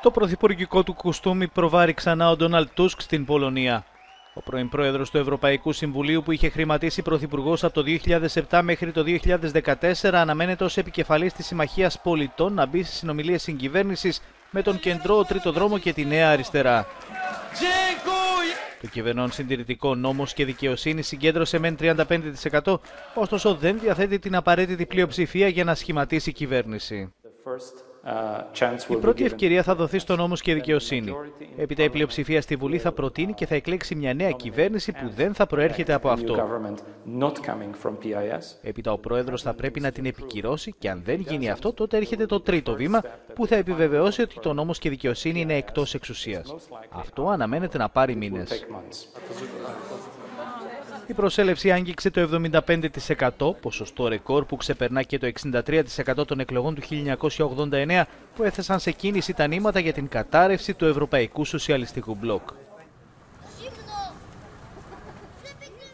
Το πρωθυπουργικό του κουστούμι προβάρει ξανά ο Ντόναλντ Τούσκ στην Πολωνία. Ο πρώην πρόεδρος του Ευρωπαϊκού Συμβουλίου, που είχε χρηματίσει πρωθυπουργός από το 2007 μέχρι το 2014, αναμένεται ως επικεφαλής της Συμμαχίας Πολιτών να μπει στις συνομιλίες συγκυβέρνησης με τον κεντρό Τρίτο Δρόμο και τη Νέα Αριστερά. Το κυβερνών συντηρητικό Νόμος και Δικαιοσύνη συγκέντρωσε μεν 35%, ωστόσο δεν διαθέτει την απαραίτητη πλειοψηφία για να σχηματίσει κυβέρνηση. Η πρώτη ευκαιρία θα δοθεί στο Νόμος και Δικαιοσύνη. Έπειτα η πλειοψηφία στη Βουλή θα προτείνει και θα εκλέξει μια νέα κυβέρνηση που δεν θα προέρχεται από αυτό. Έπειτα ο πρόεδρος θα πρέπει να την επικυρώσει και αν δεν γίνει αυτό, τότε έρχεται το τρίτο βήμα που θα επιβεβαιώσει ότι το Νόμος και Δικαιοσύνη είναι εκτός εξουσίας. Αυτό αναμένεται να πάρει μήνες. Η προσέλευση άγγιξε το 75%, ποσοστό ρεκόρ που ξεπερνά και το 63% των εκλογών του 1989, που έθεσαν σε κίνηση τα νήματα για την κατάρρευση του Ευρωπαϊκού Σοσιαλιστικού Μπλοκ.